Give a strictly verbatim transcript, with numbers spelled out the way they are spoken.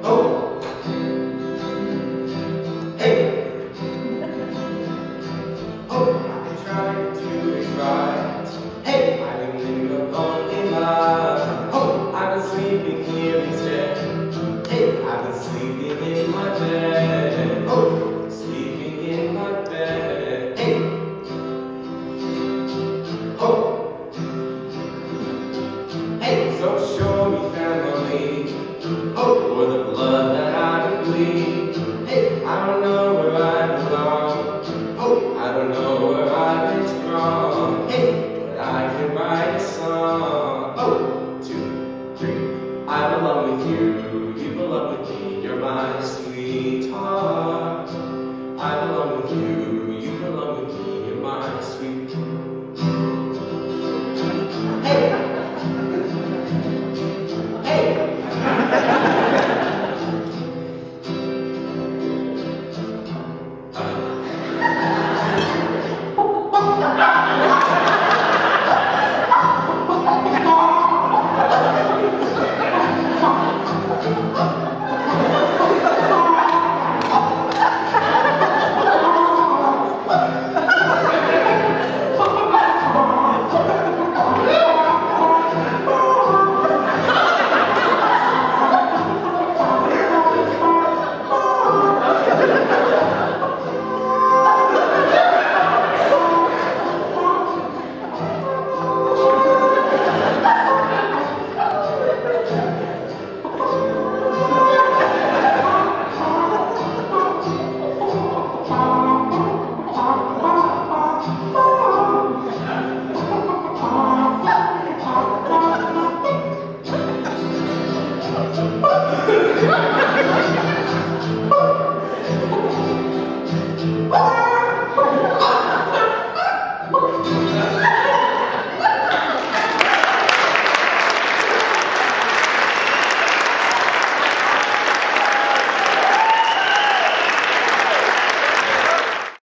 Oh, hey. Oh, I tried to be right. Hey, I've been living a lonely life. Oh, I've been sleeping here instead. Hey, I've been sleeping in my bed. Oh, sleeping in my bed. Hey. Oh. Hey, so show me family. Oh, for the blood that I would bleed. Hey, I don't know where I belong. Oh, I don't know where I went wrong. Hey, but I can write a song. Oh, two, three. I belong with you, you belong with me. You're my sweetheart. I belong with you, you belong with me. You're my sweetheart. Hey. Oh!